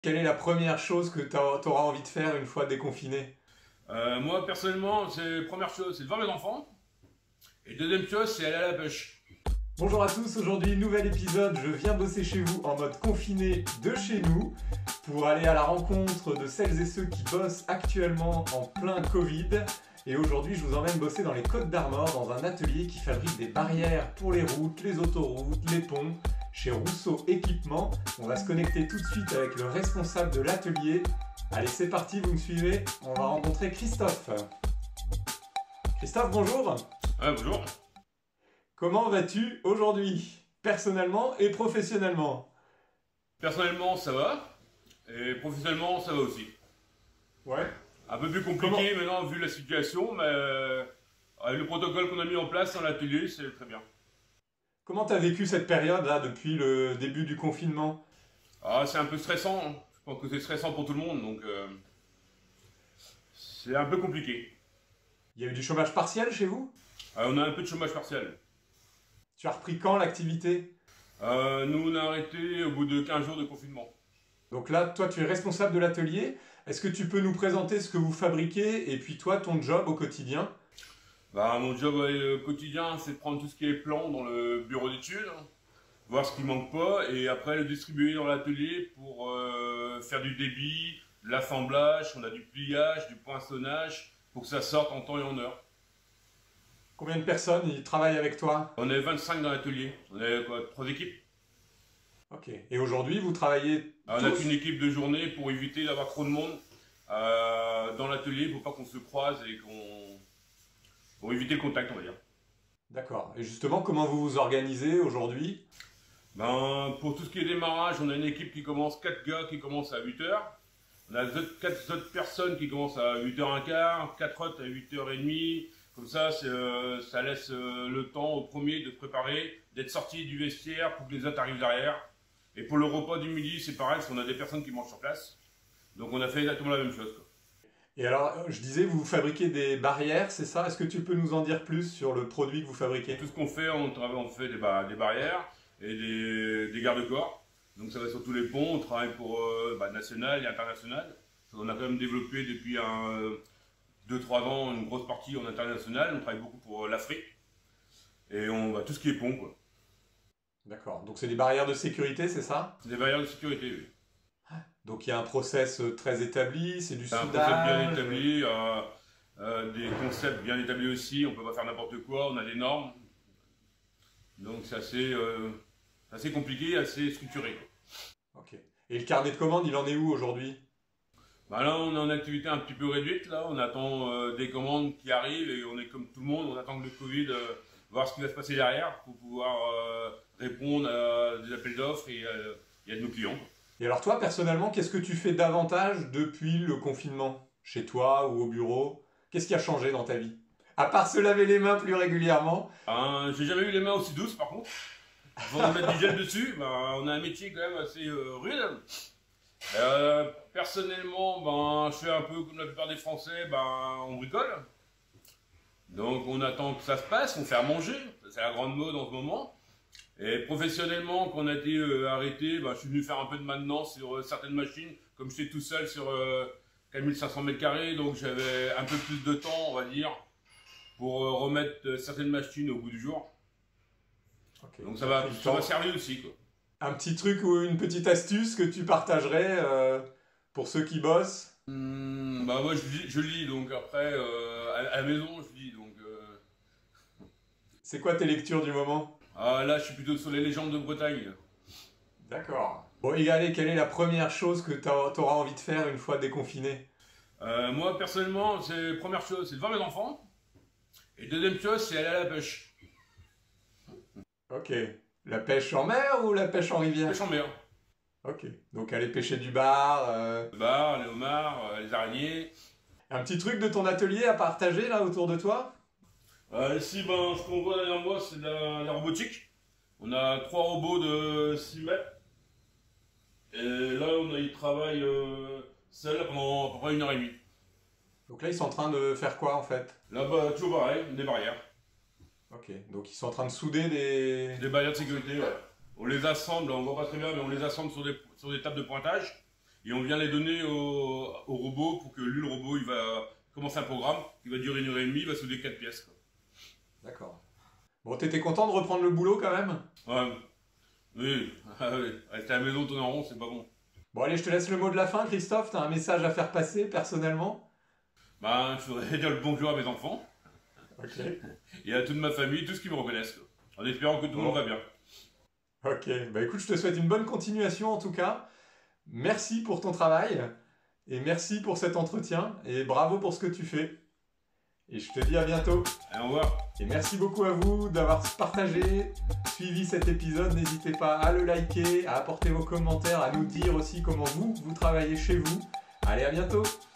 Quelle est la première chose que tu auras envie de faire une fois déconfiné? Moi, personnellement, première chose, c'est de voir mes enfants. Et deuxième chose, c'est aller à la pêche. Bonjour à tous, aujourd'hui nouvel épisode, je viens bosser chez vous en mode confiné de chez nous pour aller à la rencontre de celles et ceux qui bossent actuellement en plein Covid. Et aujourd'hui je vous emmène bosser dans les Côtes d'Armor dans un atelier qui fabrique des barrières pour les routes, les autoroutes, les ponts, chez Rousseau Équipement. On va se connecter tout de suite avec le responsable de l'atelier. Allez, c'est parti, vous me suivez, on va rencontrer Christophe. Christophe, bonjour. Bonjour. Comment vas-tu aujourd'hui, personnellement et professionnellement? Personnellement, ça va. Et professionnellement, ça va aussi. Ouais. Un peu plus Comment, compliqué maintenant, vu la situation, mais avec le protocole qu'on a mis en place dans l'atelier, c'est très bien. comment t'as vécu cette période là depuis le début du confinement? C'est un peu stressant, hein. Je pense que c'est stressant pour tout le monde, donc c'est un peu compliqué. Il y a eu du chômage partiel chez vous? On a un peu de chômage partiel. Tu as repris quand l'activité? Nous, on a arrêté au bout de 15 jours de confinement. Donc là, toi, tu es responsable de l'atelier. Est-ce que tu peux nous présenter ce que vous fabriquez et puis toi, ton job au quotidien? Mon job quotidien, c'est de prendre tout ce qui est plan dans le bureau d'études, voir ce qui manque pas, et après le distribuer dans l'atelier pour faire du débit, de l'assemblage, on a du pliage, du poinçonnage, pour que ça sorte en temps et en heure. Combien de personnes y travaillent avec toi? On est 25 dans l'atelier, on est quoi, 3 équipes. Ok. Et aujourd'hui, vous travaillez On n'a tous? qu'une équipe de journée pour éviter d'avoir trop de monde dans l'atelier, pour pas qu'on se croise et pour éviter le contact, on va dire. D'accord. Et justement, comment vous vous organisez aujourd'hui? Pour tout ce qui est démarrage, on a une équipe qui commence, 4 gars qui commencent à 8 heures. On a 4 autres personnes qui commencent à 8h15, 4 autres à 8h30. Comme ça, ça laisse le temps au premier de se préparer, d'être sorti du vestiaire pour que les autres arrivent derrière. Et pour le repas du midi, c'est pareil, parce qu'on a des personnes qui mangent sur place. Donc on a fait exactement la même chose, quoi. Et alors, je disais, vous fabriquez des barrières, c'est ça? Est-ce que tu peux nous en dire plus sur le produit que vous fabriquez? Tout ce qu'on fait, on fait des barrières et des garde-corps. Donc ça va sur tous les ponts, on travaille pour national et international. On a quand même développé depuis 2-3 ans une grosse partie en international. On travaille beaucoup pour l'Afrique. Et tout ce qui est pont, quoi. D'accord. Donc c'est des barrières de sécurité, c'est ça? C'est des barrières de sécurité, oui. Donc il y a un process très établi, c'est du C'est un concept bien soudage. établi, des concepts bien établis aussi. On peut pas faire n'importe quoi, on a des normes. Donc c'est assez compliqué, assez structuré, quoi. Ok. Et le carnet de commande, il en est où aujourd'hui? Là, on est en activité un petit peu réduite. Là, on attend des commandes qui arrivent et on est comme tout le monde. On attend que le Covid, voir ce qui va se passer derrière pour pouvoir répondre à des appels d'offres et à de nos clients. Et alors toi, personnellement, qu'est-ce que tu fais davantage depuis le confinement? Chez toi ou au bureau? Qu'est-ce qui a changé dans ta vie? À part se laver les mains plus régulièrement. J'ai jamais eu les mains aussi douces, par contre. Avant de mettre du gel dessus, on a un métier quand même assez rude. Personnellement, je fais un peu comme la plupart des Français, on bricole. Donc on attend que ça se passe, on fait à manger, c'est la grande mode en ce moment. Et professionnellement, quand on a été arrêté, je suis venu faire un peu de maintenance sur certaines machines, comme j'étais tout seul sur 4500 mètres carrés, donc j'avais un peu plus de temps, on va dire, pour remettre certaines machines au bout du jour. Ok. Donc ça m'a servi aussi, quoi. Un petit truc ou une petite astuce que tu partagerais pour ceux qui bossent? Moi je lis, donc après à la maison je lis, donc C'est quoi tes lectures du moment? là je suis plutôt sur les légendes de Bretagne. D'accord. Bon, et allez, quelle est la première chose que tu auras envie de faire une fois déconfiné? Moi personnellement, première chose, c'est de voir mes enfants, et deuxième chose, c'est aller à la pêche. Ok. La pêche en mer ou la pêche en rivière? Pêche en mer. Ok. Donc aller pêcher du bar. Le bar, les homards, les araignées. Un petit truc de ton atelier à partager là autour de toi? Ici, ce qu'on voit derrière moi, c'est de la robotique. On a 3 robots de 6 mètres. Et là, ils travaillent seuls pendant à peu près 1h30. Donc là, ils sont en train de faire quoi en fait? Là, toujours pareil, des barrières. Ok. Donc ils sont en train de souder des... Des barrières de sécurité, ouais. On les assemble, on voit pas très bien, mais on les assemble sur des tables de pointage. et on vient les donner au robot pour que lui, le robot, il va commencer un programme qui va durer 1h30, il va souder 4 pièces, quoi. D'accord. Bon, t'étais content de reprendre le boulot quand même? Ouais. Oui, rester à la maison tourner en rond, c'est pas bon. Bon, allez, je te laisse le mot de la fin, Christophe. T'as un message à faire passer personnellement? Ben, je voudrais dire le bonjour à mes enfants. Ok. Et à toute ma famille, tous qui me reconnaissent, quoi. En espérant que tout le monde va bien. Ok, bah écoute, je te souhaite une bonne continuation en tout cas. Merci pour ton travail et merci pour cet entretien et bravo pour ce que tu fais. Et je te dis à bientôt. Allez, au revoir. Et merci beaucoup à vous d'avoir partagé, suivi cet épisode. N'hésitez pas à le liker, à apporter vos commentaires, à nous dire aussi comment vous travaillez chez vous. Allez, à bientôt.